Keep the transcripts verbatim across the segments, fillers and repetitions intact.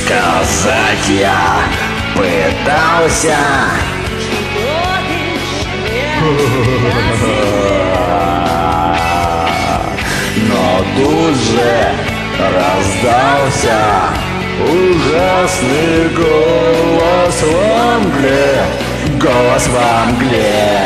сказать я пытался, но тут же раздался ужасный голос во мгле, голос во мгле.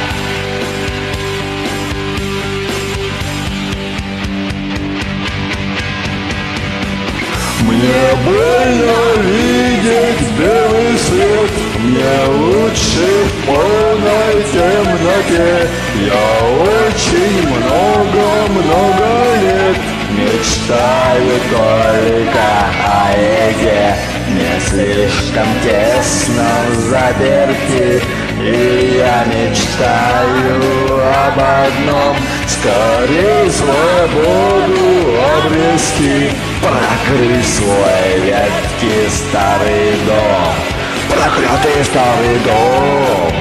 Мне больно видеть белый свет, мне лучше в полной темноте. Я очень много-много лет мечтаю только о еде. Не слишком тесно заперти, и я мечтаю об одном: скорей свободу обрести, прокрыть свой ветхий старый дом, проклятый старый дом.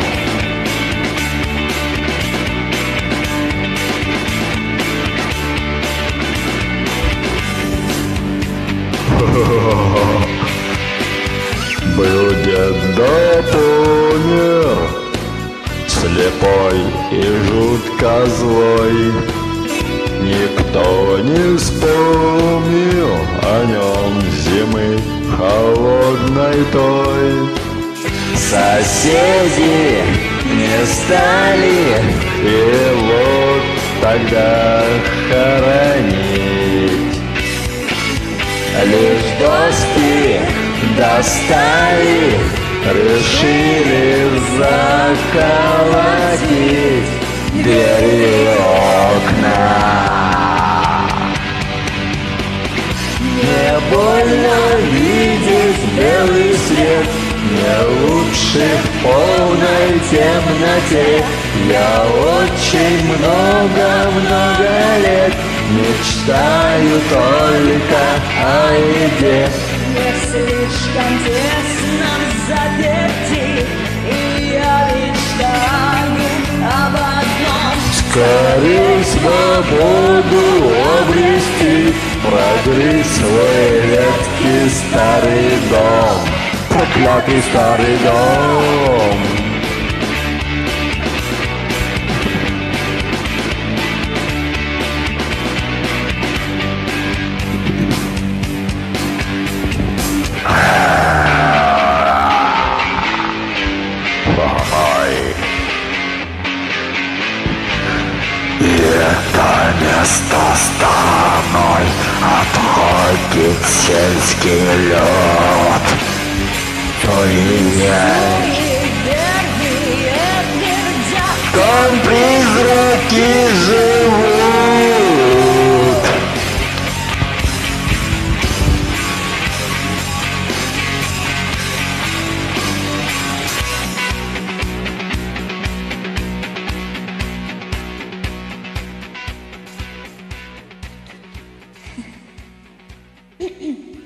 Был дед Допунер, слепой и жутко злой. Никто не вспомнил о нем зимы холодной той. Соседи не стали его тогда хоронить. Лишь доски достали, решили заколотить двери и окна. Мне больно видеть белый свет, мне лучше в полной темноте. Я очень много-много лет мечтаю только о еде. Не слишком тесно заперти, и я мечтаю об одном: скорей свободу обрести, прогреть свой ветхий старый дом, проклятый старый дом. Это место стороной отходит сельский лед. Там призраки живут. Mm-mm.